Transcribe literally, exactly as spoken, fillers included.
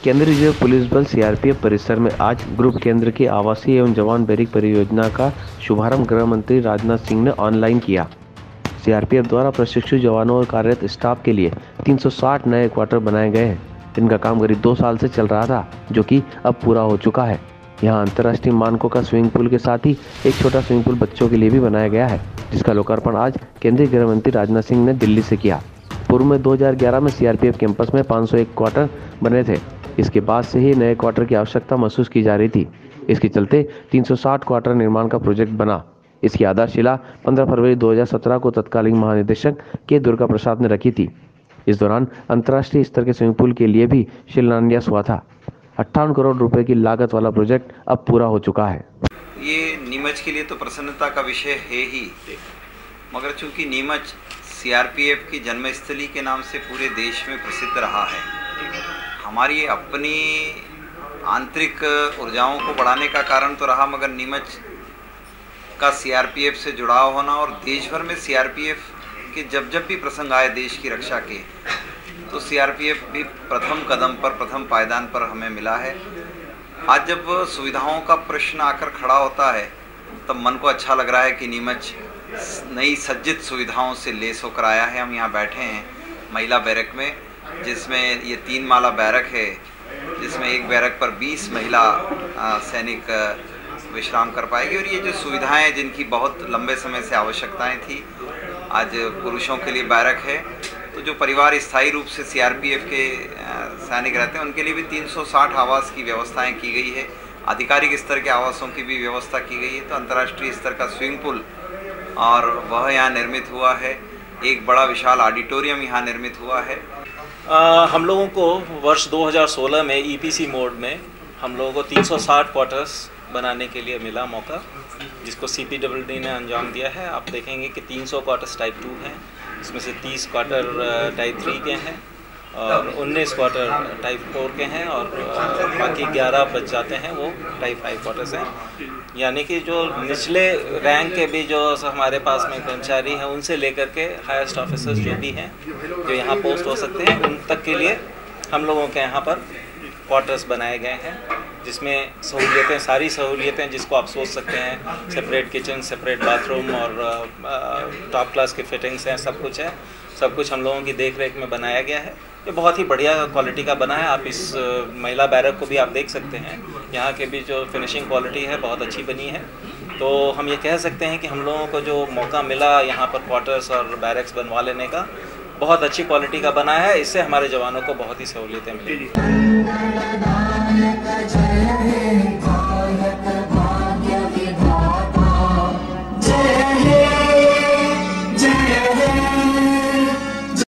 केंद्रीय reserve police बल CRPF परिसर में आज ग्रुप केंद्र की आवासीय एवं जवान बैरिक परियोजना का शुभारंभ गृह मंत्री राजनाथ सिंह ने ऑनलाइन किया। सीआरपीएफ द्वारा प्रशिक्षु जवानों और कार्यरत स्टाफ के लिए तीन सौ साठ नए क्वार्टर बनाए गए हैं। इनका काम करीब दो साल से चल रहा था, जो कि अब पूरा हो चुका है। यहाँ अंतर्राष्ट्रीय मानकों का स्विमिंग पूल के साथ ही एक छोटा स्विमिंग पूल बच्चों के लिए भी बनाया गया है, जिसका लोकार्पण आज केंद्रीय गृह मंत्री राजनाथ सिंह ने दिल्ली से किया। पूर्व में दो हज़ार ग्यारह में सीआरपीएफ कैंपस में पाँच सौ एक क्वार्टर बने थे। इसके बाद से ही नए क्वार्टर की आवश्यकता महसूस की जा रही थी। इसके चलते तीन सौ साठ क्वार्टर निर्माण का प्रोजेक्ट बना। इसकी आधारशिला पंद्रह फरवरी दो हज़ार सत्रह को तत्कालीन महानिदेशक के दुर्गा प्रसाद ने रखी थी। इस दौरान अंतर्राष्ट्रीय स्तर के स्विमिंग पूल के लिए भी शिलान्यास हुआ था। अट्ठावन करोड़ रुपए की लागत वाला प्रोजेक्ट अब पूरा हो चुका है। ये नीमच के लिए तो प्रसन्नता का विषय है ही, मगर चूंकि नीमच सीआरपीएफ की जन्मस्थली के नाम से पूरे देश में प्रसिद्ध रहा है, हमारी अपनी आंतरिक ऊर्जाओं को बढ़ाने का कारण तो रहा, मगर नीमच का सीआरपीएफ से जुड़ाव होना और देश भर में सीआरपीएफ के जब जब भी प्रसंग आए देश की रक्षा के, तो सीआरपीएफ भी प्रथम कदम पर, प्रथम पायदान पर हमें मिला है। आज जब सुविधाओं का प्रश्न आकर खड़ा होता है, तब मन को अच्छा लग रहा है कि नीमच नई सज्जित सुविधाओं से लेस होकर आया है। हम यहाँ बैठे हैं महिला बैरक में, जिसमें ये तीन माला बैरक है, जिसमें एक बैरक पर बीस महिला सैनिक विश्राम कर पाएगी। और ये जो सुविधाएं जिनकी बहुत लंबे समय से आवश्यकताएं थी, आज पुरुषों के लिए बैरक है। तो जो परिवार स्थायी रूप से सीआरपीएफ के सैनिक रहते हैं, उनके लिए भी तीन सौ साठ आवास की व्यवस्थाएं की गई है। आधिकारिक स्तर के आवासों की भी व्यवस्था की गई है। तो अंतर्राष्ट्रीय स्तर का स्विमिंग पूल और वह यहाँ निर्मित हुआ है। एक बड़ा विशाल ऑडिटोरियम यहाँ निर्मित हुआ है। आ, हम लोगों को वर्ष दो हज़ार सोलह में ईपीसी मोड में हम लोगों को तीन सौ साठ क्वार्टर्स बनाने के लिए मिला मौका, जिसको सीपीडब्ल्यूडी ने अंजाम दिया है। आप देखेंगे कि तीन सौ क्वार्टर्स टाइप टू हैं, इसमें से तीस क्वार्टर टाइप थ्री के हैं और उन्नीस क्वार्टर टाइप फोर के हैं, और बाकी ग्यारह बच जाते हैं वो टाइप फाइव क्वार्टर्स हैं। यानी कि जो निचले रैंक के भी जो हमारे पास में कर्मचारी हैं, उनसे लेकर के हाईएस्ट ऑफिसर्स जो भी हैं, जो यहाँ पोस्ट हो सकते हैं, उन तक के लिए हम लोगों के यहाँ पर क्वार्टर्स बनाए गए हैं, जिसमें सहूलियतें, सारी सहूलियतें जिसको आप सोच सकते हैं, सेपरेट किचन, सेपरेट बाथरूम और टॉप क्लास की फिटिंग्स हैं, सब कुछ है। सब कुछ हम लोगों की देख रेख में बनाया गया है। ये बहुत ही बढ़िया क्वालिटी का बना है। आप इस महिला बैरक को भी आप देख सकते हैं, यहाँ के भी जो फिनिशिंग क्वालिटी है बहुत अच्छी बनी है। तो हम ये कह सकते हैं कि हम लोगों को जो मौका मिला यहाँ पर क्वार्टर्स और बैरक्स बनवा लेने का, बहुत अच्छी क्वालिटी का बना है। इससे हमारे जवानों को बहुत ही सहूलियतें मिली।